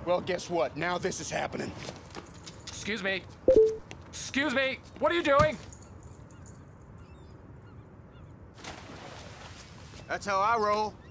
Well, guess what? Now this is happening. Excuse me. Excuse me. What are you doing? That's how I roll.